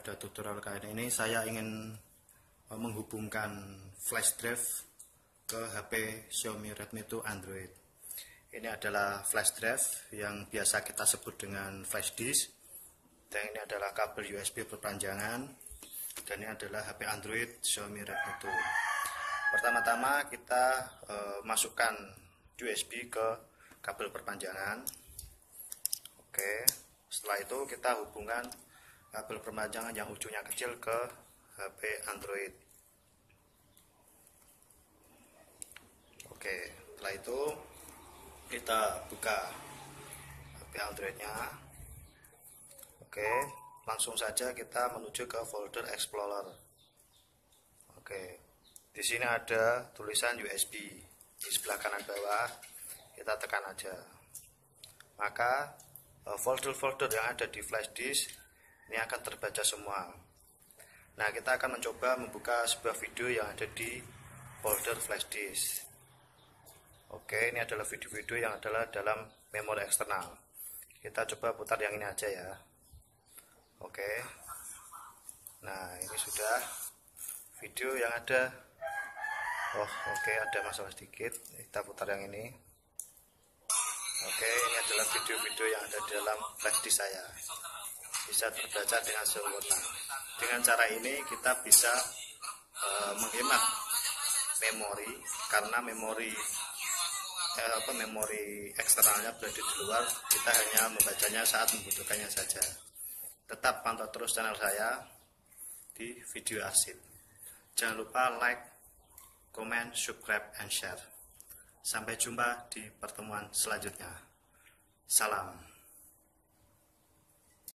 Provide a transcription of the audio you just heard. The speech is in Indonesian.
pada tutorial kali ini saya ingin menghubungkan flash drive ke HP Xiaomi Redmi 2 Android. Ini adalah flash drive yang biasa kita sebut dengan flash disk, dan ini adalah kabel USB perpanjangan, dan ini adalah HP Android Xiaomi Redmi 2. Pertama-tama kita masukkan USB ke kabel perpanjangan. Oke, setelah itu kita hubungkan kabel perpanjangan yang ujungnya kecil ke HP Android. Oke, setelah itu kita buka HP Androidnya. Oke, langsung saja kita menuju ke folder Explorer. Oke, di sini ada tulisan USB di sebelah kanan bawah. Kita tekan aja, maka folder-folder yang ada di flash disk ini akan terbaca semua. Nah, kita akan mencoba membuka sebuah video yang ada di folder flash disk. Oke, ini adalah video-video yang adalah dalam memori eksternal. Kita coba putar yang ini aja ya. Oke, nah ini sudah video yang ada. Oke, ada masalah sedikit. Kita putar yang ini. Oke, ini adalah video-video yang ada di dalam flash disk saya. Bisa terbaca dengan sempurna. Dengan cara ini kita bisa menghemat memori, karena memori eksternalnya berada di luar. Kita hanya membacanya saat membutuhkannya saja. Tetap pantau terus channel saya di video arsip. Jangan lupa like, comment, subscribe, and share. Sampai jumpa di pertemuan selanjutnya. Salam.